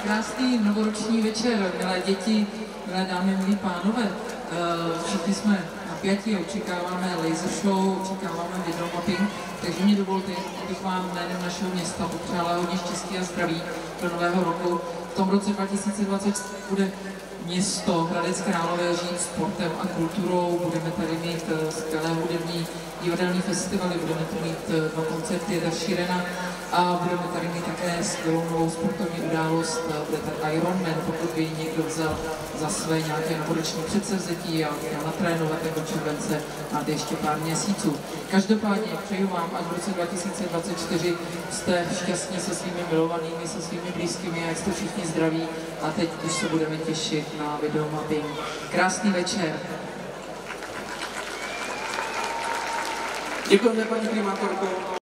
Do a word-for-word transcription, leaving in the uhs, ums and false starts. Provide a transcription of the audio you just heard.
Krásný novoroční večer, milé děti, milé dámy, milí pánové. Všichni jsme napjatí, očekáváme laser show, očekáváme videomapping, takže mi dovolte, abych vám jménem našeho města popřála hodně štěstí a zdraví do nového roku. V tom roce dva tisíce dvacet bude město Hradec Králové žít sportem a kulturou. Budeme tady mít skvělé hudební divadelní festivaly, budeme tu mít dva koncerty Eda Sheerana a budeme tady mít také skvělou novou sportovní událost, bude ten Ironman, pokud by někdo vzal za své nějaké novoroční předsevzetí a chtěl natrénovat jako července, máte ještě pár měsíců. Každopádně přeju vám, až v roce dva tisíce dvacet čtyři jste šťastní se svými milovanými, se svými blízkými, jak jste všichni zdraví a teď už se budeme těšit na videomapping. Krásný večer. Děkujeme, paní primátorko.